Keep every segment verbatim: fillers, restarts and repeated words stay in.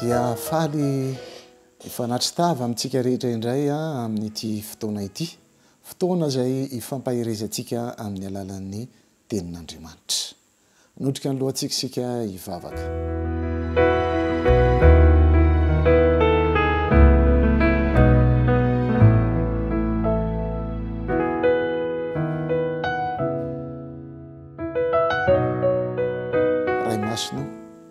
dia faly ifanatritava amintsika rehetra indray a amin'ity fotoana ity fotoana izay ifampahirezatsika amin'ny alalan'ny tenin'Andriamanitra. Notrika ny lohantsika sika hivavaka. Ray masino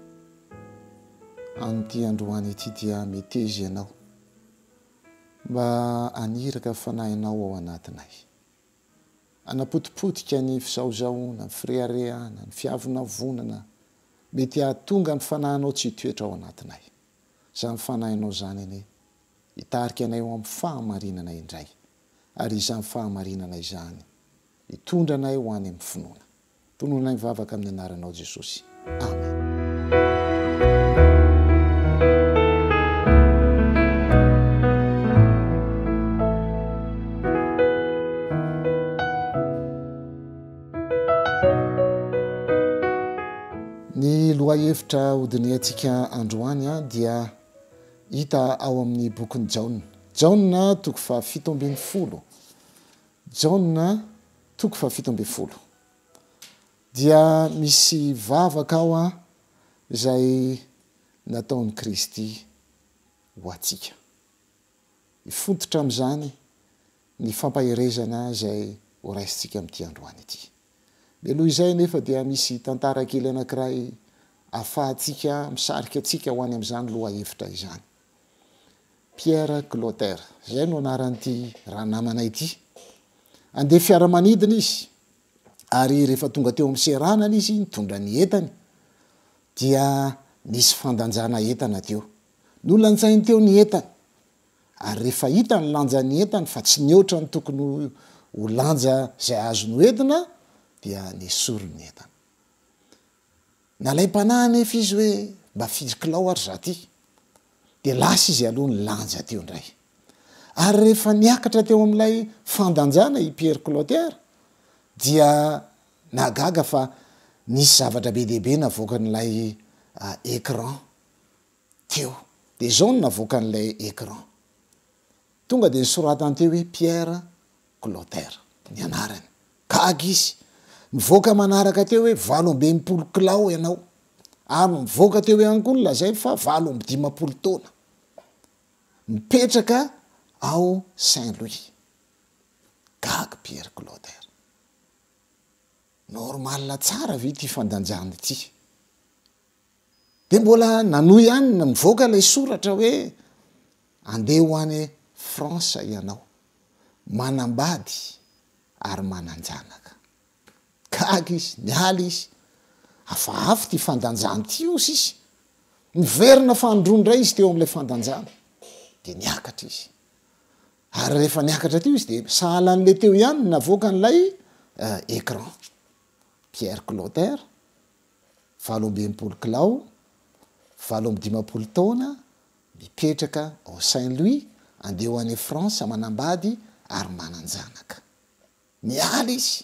an'ity androany ity dia metezy ianao mba aniraka fanahinao ao anatinay. Anapotipotika ny fisaozaona, ny firehareana, ny fiavona vonana mety ahatonga ny fanahinao tsy hitoetra ao anatinay. Izany fanahinao zany anie hitarika anay ao amin'ny fahamarinana indray, ary izany fahamarinana izany hitondra anay ho any amin'ny finoana. Tononay mivavaka amin'ny anaranao Jesosy. Amen. Ny lohahevitra hodiniantsika androany a dia hita ao amin'ny bokin'ny Jaona. Jaona toko fahafito ambin'ny folo. Jaona toko fahafito ambin'ny folo. Dia misy vavaka ao a izay nataon'i Kristy ho antsika. Ifototra amin'izany ny fampaherezana izay ho raisintsika amin'ity androany ity. Beloha izay nefa dia misy tantara kely anankiray ahafahantsika misarika antsika ho any amin'izany lohahevitra izany. Pierre Clotaire, izay no anaran'ity ranamanay ity. Andeha fiaramanidina izy, ary rehefa tonga teo amin'ny seranana izy nitondra ny entany, dia nisy fandanjana entana teo. Nolanjainy teo ny entany, ary rehefa hita ny lanja ny entany fa tsy nioatra ny tokony ho lanja izay azo noentina, dia nisoro ny entana. Nalay mpanahy nefa izy hoe mba fizikilao ary zaty, dia lasa izy aloha ny lanja teo indray. Ary rehefa niakatra teo amin'ilay fandanjana i Pierre Clotaire, dia nagaga fa nisy zavatra be dehibe navoaka n'ilay uh, écran teo. Dia zao no navoaka n'ilay écran. Tonga dia nisoratany teo hoe Pierre Clotaire, ny anarany. Gaga izy. Mivoaka manaraka teo hoe valo amby enimpolo kilao ianao. Ary mivoaka teo ihany koa lazay fa valo amby dimampolo taona. Mipetraka ao Saint-Louis. Gaga Pierre Clotaire. Normal tsara ve ity fandanjana ity. Dia mbola nanohy ihany na mivoaka ilay soratra hoe andeha ho any France ianao. Manambady ary mananjanaka. Gaga izy, nialy izy. Hafahafa ty fandanjana ty ozy izy. Niverina fandrondra izy teo amin'ilay fandanjana. Dia niakatra izy. Ary rehefa niakatra teo izy dia sahalan'ilay teo ihany navoaka n'ilay uh, écran. Pierre Clotaire, valo amby enimpolo kilao, valo amby dimampolo taona, mipetraka ao Saint-Louis, andeha ho any France manambady ary mananjanaka. Nialy izy.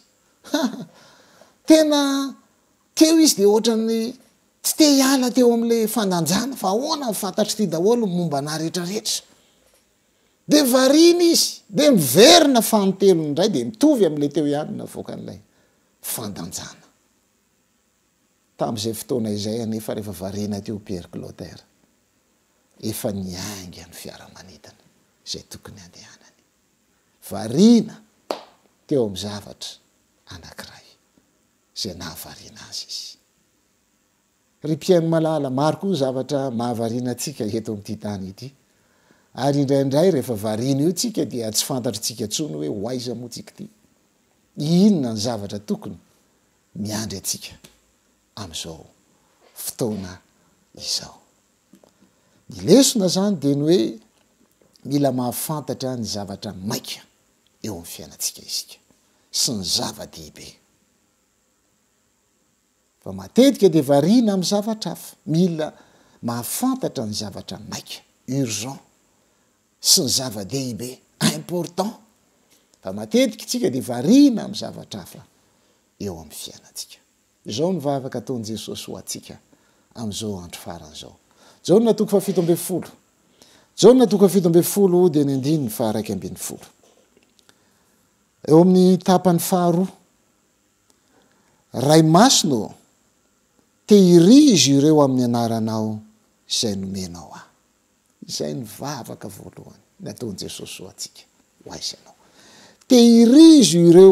Tena teo izy dia ohatran'ny tsy te hiala teo amin'ilay fandanjana fa ahoana fantatry ty daholo momba ana rehetrarehetra. Dia varina izy, dia miverina fanontelo indray dia mitovy amin'ilay teo ihany navoaka an'ilay fandanjana. Tamin'izay fotoana izay anefa rehefa varina teo Pierre Clotaire, efa niainga ny fiaramanidina izay tokony andehanany. Varina teo amin'ny zavatra anankiray izay nahavarina azy izy. Ry mpiaino malala, maro koa zavatra mahavarina antsika eto amin'ity tany ity. Ary indraindray rehefa varina io tsika dia tsy fantatritsika intsony hoe hoaiza moa tsika ity. Inona ny zavatra tokony miandry antsika amin'izao fotoana izao. Ny lesona zany dia ny hoe mila mahafantatra ny zavatra maika eo amin'ny fiainantsika isika sy ny zava-dehibe. Fa matetika dia varina amin'ny zavatra hafa. Mila mahafantatra ny zavatra maika, urgent, sy ny zava-dehibe, important. Fa matetika tsika dia varina amin'ny zavatra hafa eo amin'ny fiainantsika. Izao ny vavaka ataon'i Jesosy ho antsika amin'izao andro faran'izao. jaona toko fa fito ambin'ny folo jaona toko fa fito ambin'ny folo dia ny andininy fa raiky ambin'ny folo eo amin'ny tapany faharoa ray masino tehirizy ireo amin'ny anaranao izay nomenao aho izay ny vavaka voalohany nataon'i Jesosy ho antsika ho aizy ianao tehirizy ireo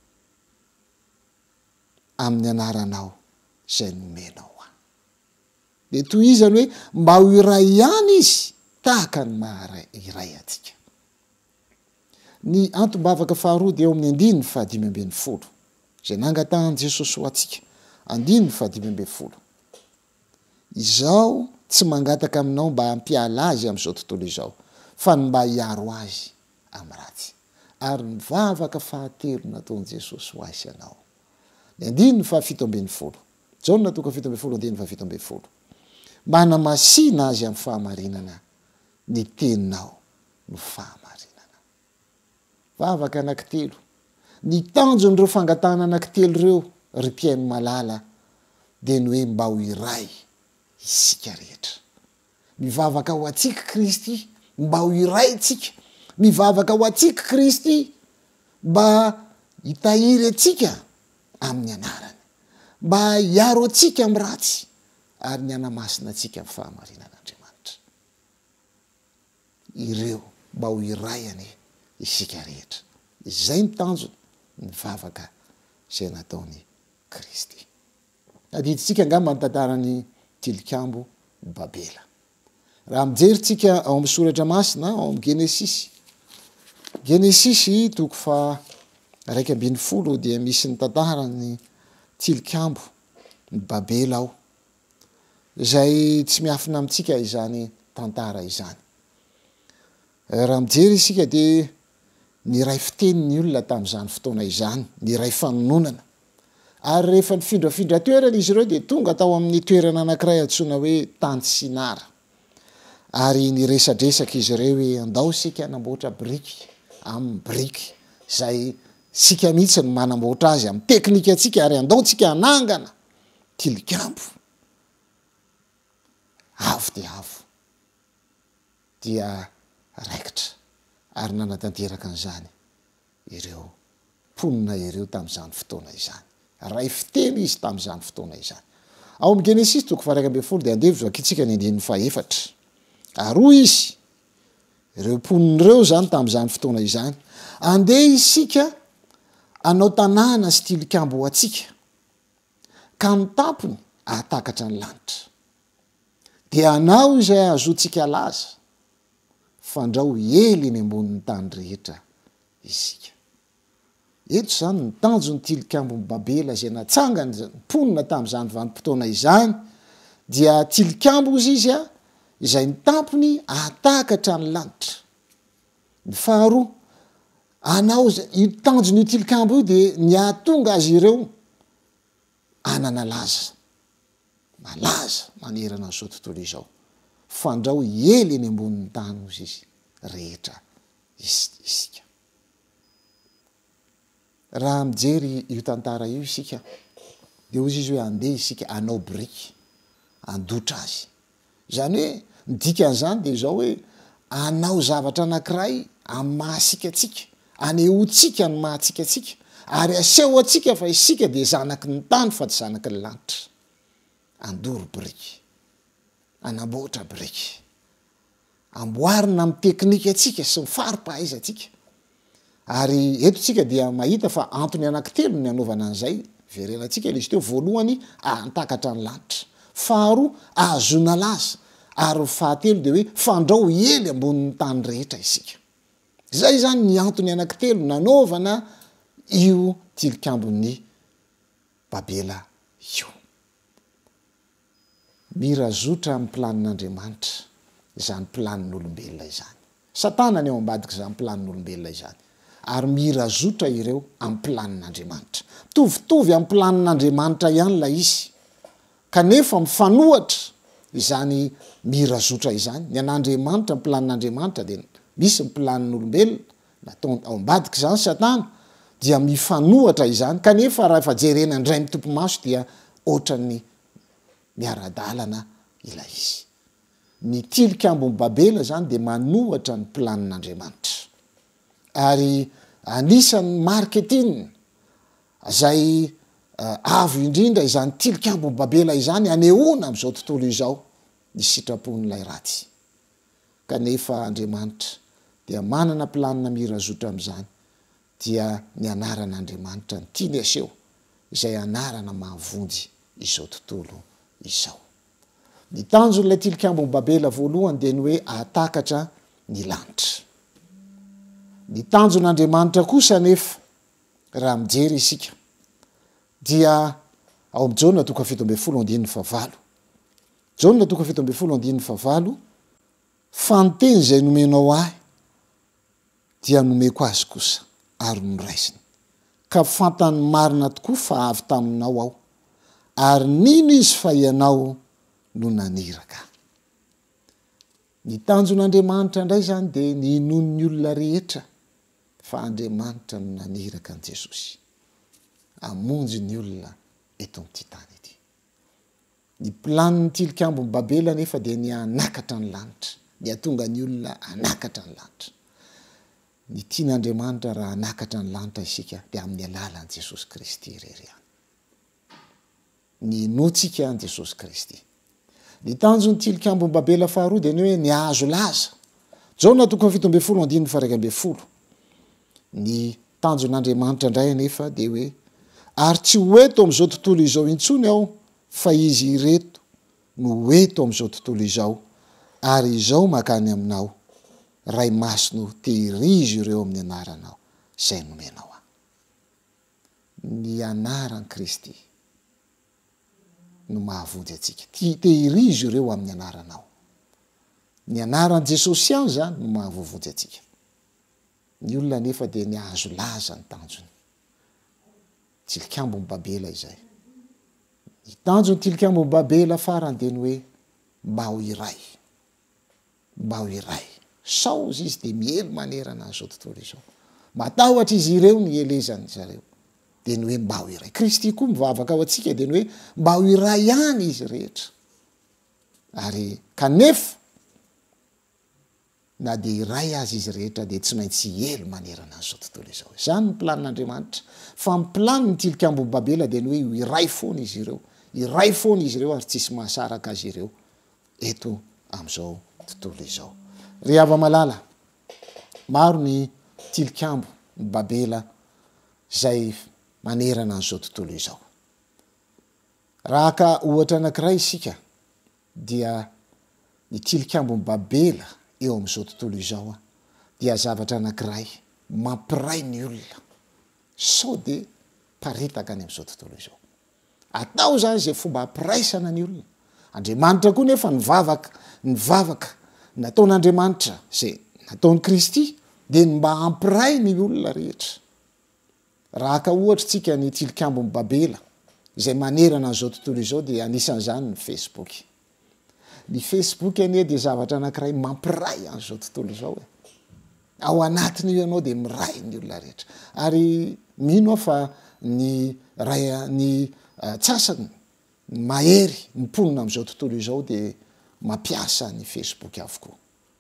amin'ny anaranao izay nomenao aho dia toy izany hoe mba ho iray ihany izy tahaka ny maharay iray atsika ny antom-bavaka faharoa dia eo amin'ny andininy fahadimy ambin'ny folo izay nangatahany Jesosy ho antsika andininy fahadimy ambin'ny folo izao tsy mangataka aminao mba hampiala azy amin'izao tontolo izao fa ny mba hiaro azy amin'ny ratsy ary ny vavaka fahatelo nataon'i Jesosy ho azy ianao ny andininy fahafito ambin'ny folo jaona toka fito ambin'ny folo andininy fahafito ambin'ny folo manamasina azy amin'ny fahamarinana ny teninao no fahamarinana vavaka anankitelo ny tanjon'ireo fangatana anankitelo ireo ry mpiaino malala dia ny hoe mba ho iray isika rehetra mivavaka ho atsika Kristy mba ho iray tsika mivavaka ho atsika Kristy mba hitahiry atsika amin'ny anarany mba hiaro atsika amin'ny ratsy ary ny anamasina atsika amin'ny fahamarinan'Andriamanitra ireo mba ho iray ane isika rehetra izay ny tanjony ny vavaka izay nataony Kristy adiditsika angamba ny tantarany tilikambo Babela raha mijery tsika ao amin'ny soratra masina ao amin'ny Genesisy Genesisy toko fa raiky ambin'ny folo dia misy ny tantarany tilikambo ny Babela ao izay tsy miafina amintsika izany tantara izany raha mijery isika dia ny ray fitenin'ny olona tamin'izany fotoana izany ny ray fanononana ary rehefa nifindrafindra toerana izy ireo dia tonga tao amin'ny toerana anankiray antsoina hoe tany Sinara ary niresadresaka izy ireo hoe andao sika namboatra briky amin'ny briky izay sika mihitsy ny manamboatra azy amin'ny teknika atsika ary andao tsika anangana tilikambo avo dia avo dia raikitra ary nanatanteraka an'izany ireo mponina ireo tamin'izany fotoana izany ray fiteny izy tamin'izany fotoana izany ao amin'ny Genesisy toko fa raiky ambin'ny folo dia andeha vakitsika ny andininy faefatra aroa izy ireo mponina ireo zany tamin'izany fotoana izany andeha isika anao tanàna sy tilikambo ho atsika ka ny tampony ahatakatra ny lanitra dia anao izay azotsika laza fandrao ely ny ambonin'ny tany rehetra isika eto zany ny tanjony tilikambony Babela izay natsangany mponina tamin'izany vanim-potoana izany dia tilikambo izy izy a izay ny tampony ahatakatra ny lanitra ny faharoa anao io tanjony io tilikambo io dia ny ahatonga azy ireo anana laza malaza manerana n'izao tontolo izao fandrao ely ny ambonin'ny tany ozy izy rehetra isika raha mijery io tantara io isika dia ozy izy hoe andeha isika anao briky andotra azy zany hoe nidikan'izany dia izao hoe anao zavatra anankiray amin'ny mahasika atsika anehotsika ny mahatsika atsika ary aseho atsika fa isika dia zanaky ny tany fa tsy zanaky ny lanitra andoro briky anamboatra briky amboarina amin'ny teknika atsika sy ny fari-pahaiza atsika ary eto tsika dia mahita fa antony anankitelo ny anaovana an'izay verenantsika izy teo voalohany ahantakatra ny lanitra faharoa ahazona laza ary fahatelo dia hoe fandrao ely ambonin'ny tany rehetra isika zay zany ny antony anankitelo nanaovana io tilikambony Babela io mirazotra amin'ny planin'Andriamanitra izany planin'olombelona izany satana ny ao ambadika izany planin'olombelona izany ary mirazotra ireo amin'ny planin'Andriamanitra mitovitovy amin'ny planin'Andriamanitra ihany la izy kanefa mifanohatra izany mirazotra izany ny an'Andriamanitra ny planin'Andriamanitra dia misy ny planin'olombelona natao ao ambadika izany satana dia mifanohatra izany kanefa raha efa jerena indray ny tompo maso dia ohatran'ny miara-dalana ilay izy ny tilikambony babela zany de manohatra ny planin'andriamanitra ary anisan'ny marketing zay uh, avo indrindra izany tilikambony babela izany anehoana am'izao tontolo izao ny sitrapon'ilay raty kanefa andriamanitra dia manana planina mirazotra am'izany dia ny anaran'andriamanitra ny tiany aseho izay anarana mahavonjy izao tontolo izao. Ny tanjon'ilay tilikambony babela voalohany dia ny hoe atakatra ny lanitra. Ny tanjon'andriamanitra kosa nefa raha mijery isika dia ao am' Jaona toko fito ambin'ny folo andininy favalo. Jaona toko fito ambin'ny folo andininy favalo, fanteny zay nomenao ahy dia nomeko azy kosa ary noraisiny ka fantany marina tokoa fa avy taminao aho ary nino izy fa ianao no naniraka. Ny tanjon'andriamanitra indray zany dia ny inon'ny olona rehetra fa andriamanitra no naniraka an' Jesosy amonjy ny olona eto amin'ity tany ity. Ny planin'ny tilikambony babela nefa dia ny anakatra ny lanitra, ny atonga ny olona anakatra ny lanitra. Ny tian'andriamanitra raha anakatra ny lanitra isika dia amin'ny alalan'i Jesosy Kristy irery ihany. Ny inoantsika an' Jesosy Kristy. Ny tanjon'ny tilikambony babela faharoa dia ny hoe ny azo laza. Jaona toko fito ambin'ny folo andininy faha raika ambin'ny folo. Ny tanjon'andriamanitra indray nefa dia hoe ary tsy hoeto am'izao tontolo izao intsony aho fa izy ireto no hoeto am'izao tontolo izao ary izao makany aminao ray masino tehirizo ireo amin'ny anaranao zay nomenao aho. Ny anaran'i Kristy no mahavonjy atsika. Tehirizo ireo amin'ny anaranao. Ny anaran'i Jesosy ihany zany no mahavonjy atsika. Ny olona nefa dia ny azo laza ny tanjony. Tilikambony babela izay. Ny tanjony tilikambony babela farany dia ny hoe mba ho iray. Mba ho iray. Saozy izy dia miely manerana an'izao tontolo izao. Matahotra izy ireo ny elezany zareo. Dia ny hoe mba ho iray. Kristy koa mivavaka ao atsika dia ny hoe mba ho iray ihany izy rehetra. Ary kanefa na dia iray azy izy rehetra dia tsy maintsy ely manerana an'izao tontolo izao. Izany ny planin'andriamanitra. Fa ny planiny tilikambony babela dia ny hoe iray foana izy ireo. Iray foana izy ireo ary tsisy mahasaraka azy ireo eto am'izao tontolo izao. Ry hava-malala, maro ny tilikambo ny babela zay manerana an'izao tontolo izao. Raha ka ohatra anankiray isika dia ny tilikambony babela eo am'izao tontolo izao dia zavatra anankiray mampiray ny olona sao de paritaka any am'izao tontolo izao. Atao zany zay fomba hampiraisana ny olona. Andriamanitra koa nefa nivavaka nivavaka nataon'andriamanitra zay nataon'i Kristy dia mba hampiray ny olona rehetra. Raha ka ohatra tsika ny tilikambony babela zay manerana an'izao tontolo izao dia anisan'izany ny Facebook. Ny Facebook anie dia zavatra anankiray mampiray an'izao tontolo izao e. Ao anatiny io ianao dia miray ny olona rehetra. Ary mino aho fa ny ray ny uh, tsasany ny mahery ny mponina am'izao tontolo izao dia mampiasa ny Facebook avokoa.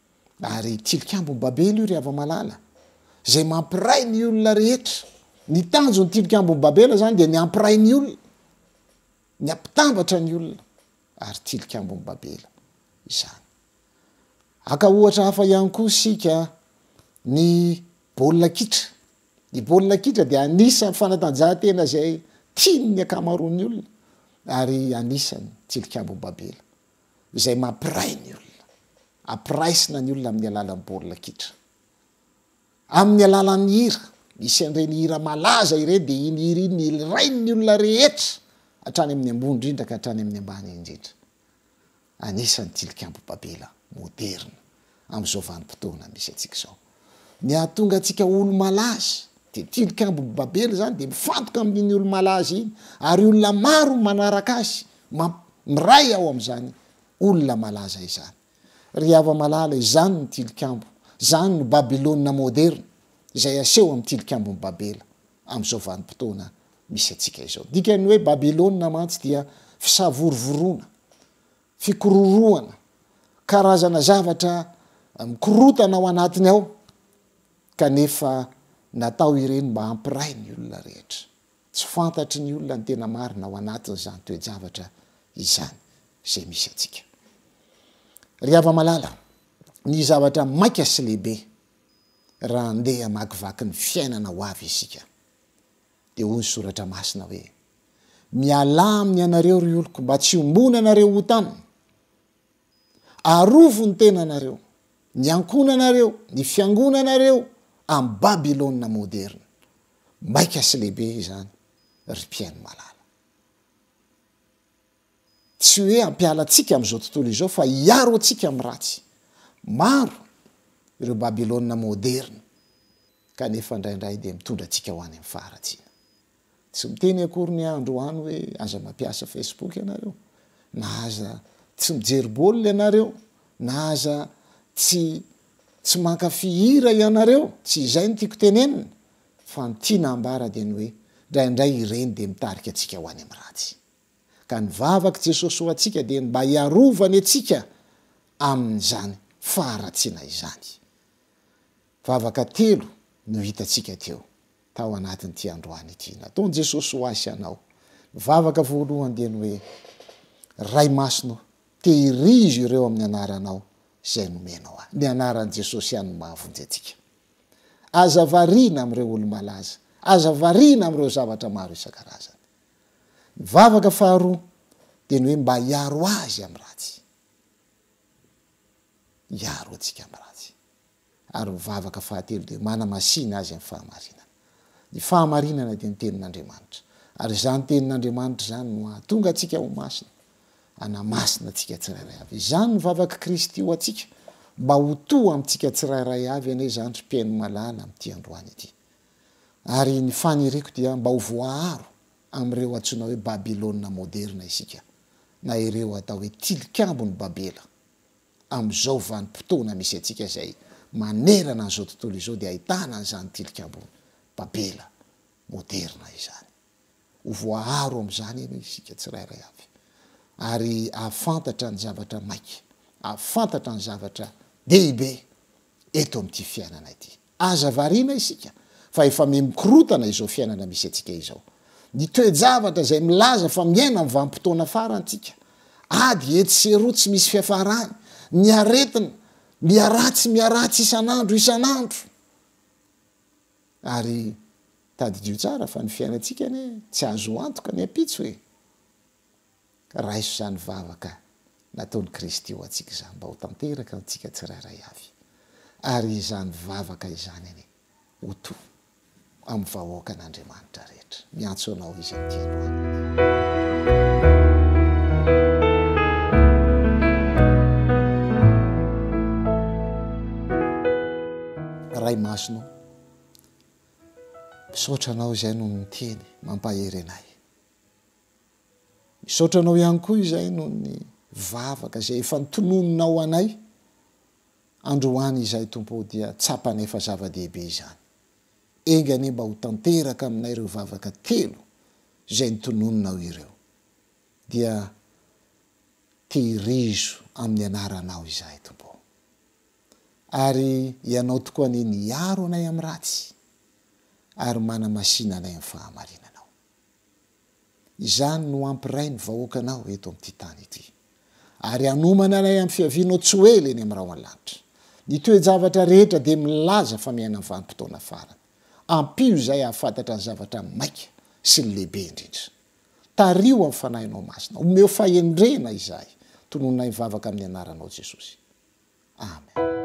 Ary tilikambony babela io ry hava-malala zay mampiray ny olona rehetra. Ny tanjon'ny tilikambony babela zany dia ny hampiray ny olona, ny ampitambatra ny olona ary tilikambony babela izany. Aka ohatra hafa ihany koa sika ny baolina kitra. Ny baolina kitra dia anisan'ny fanatanjahantena zay tiany ny akamaroan'ny olona ary anisan'ny tilikambony babela zay mampiray ny olona, ampiraisina ny olona amin'ny alalan'ny baolina kitra. Amin'ny alalan'ny hira, misy an'ireny hira malaza ireny dia iny hira iny irainy olona rehetra hatrany amin'ny ambony indrindra ka hatrany amin'ny ambany indrindra. Anisan'ny tilikambony babela moderna am'izao vanim-potoana misy atsika izao. Ny ahatonga atsika olo malaza dia tilikambony babela zany dia mifantoka amin'iny olo malaza iny ary olona maro manaraka azy miray ao am'izany olona malaza izany. Ry hava-malala izany ny tilikambo, izany ny babilôna moderna izay aseho amin'ny tilikambony babela am'izao vanim-potoana misy atsika izao. Dikany hoe babilôna mantsy dia fisavorovoroana, fikororoana karazana zavatra mikorotana ao anatiny ao kanefa natao ireny mba hampiray ny olona rehetra tsy fantatry ny olona ny tena marina ao anatiny zany toe-javatra izany zay misy atsika ry hava-malala ny zavatra maika sy lehibe raha andeha amakivaky ny fiainana ho avy isika de hoy ny soratra masina hoe mialaminy anareo ry oloko mba tsy ombona anareo ho tany arovo ny tena anareo ny ankonanareo ny fiangonanareo amin'ny Babilôna moderna maika sy lehibe izany ry mpiaino malala tsy hoe ampialatsika amin'izao tontolo izao fa hiaro atsika amin'ny ratsy maro ireo Babilôna moderna kanefa indraindray de mitondra atsika ho any amin'ny faharatsiana tsy miteny akory ny andro any hoe aza mampiasa Facebook ianareo na aza tsy mijery baolina ianareo na aza tsy tsy mankafy hira ianareo tsy izay ny tiako tenenina fa ny tiana ambara de ny hoe indraindray ireny de mitarika atsika ho any amin'ny ratsy ka ny vavaka Jesosy ho atsika de mba hiarovany atsika amin'izany faharatsiana izany vavaka telo no hitatsika teo tao anatin'ity androany ity nataony Jesosy ho asy anao vavaka voalohany de ny hoe ray masino tehirizo ireo amin'ny anaranao zay nomenao ahy ny anaran'i Jesosy ihany no mahavonjy atsika aza variana amin'ireo olo malaza aza variana amin'ireo zavatra maro isan-karazany ny vavaka faharoa de ny hoe mba hiaro azy amin'ny ratsy hiaro atsika amin'ny ratsy ary mivavaka fahatelo de mana masina azy amin'ny fahamarinana ny fahamarinana de ny tenin'Andriamanitra ary zany tenin'Andriamanitra zany no ahatonga atsika ho masina anamasina atsika tsirairay avy izany ny vavaka Kristy ho atsika mba ho toa amintsika tsirairay avy ane zany ry mpiaino malala amin'ity androany ity ary ny faniriko dia mba ho voaharo amin'ireo antsoina hoe Babilôna moderna isika na ireo atao hoe tilikambony Babela amin'izao vanim-potoana misy atsika zay manerana an'izao tontolo izao de ahitana an'izany tilikambony Babela moderna izany ho voaharo amin'izany eny isika tsirairay avy ary ahafantatra ny zavatra maika ahafantatra ny zavatra dehibe eto amin'ity fiainana ity aza variana isika fa efa mikorotana izao fiainana misy atsika izao ny toe-javatra zay milaza fa miaina amin'ny vanim-potoana farantsika ady etseroa tsy misy fiafarany ny aretina miaratsy miaratsy isan'andro isan'andro ary tadidio tsara fa ny fiainantsika ane tsy azo antoka ny apitsy hoe raiso zany vavaka nataony Kristy ho atsika zany mba ho tanteraka antsika tsirairay avy ary izany vavaka izany ane ho to amin'ny vahoaka an'Andriamanitra rehetra miantso anao izy amin'ity androany ray masino misaotra anao izay no miteny mampahery anay misaotra anao ihany koa izay no ny vavaka zay efa nitonononao anay androany izay tompo dia tsapanefa zava-dehibe izany engany mba ho tanteraka aminay ireo vavaka telo zay nitonononao ireo dia tehirizo amin'ny anaranao izay tompo ary ianao tokoa ny niaro anay amin'ny ratsy ary mana masina anay amin'ny fahamarinanao izany no ampiray ny vahoakanao eto amin'ity tany ity ary anomana anay amin'ny fiavianao tsy oely eny amin'ny raho an-lanitra ny toe-javatra rehetra de milaza fa miaina amin'ny vanim-potoana farany ampio zay ahafantatra ny zavatra maika sy ny lehibe indrindra tario amin'ny fanahinao masina omeo fahendrena izahay tonononay mivavaka amin'ny anaranao Jesosy amen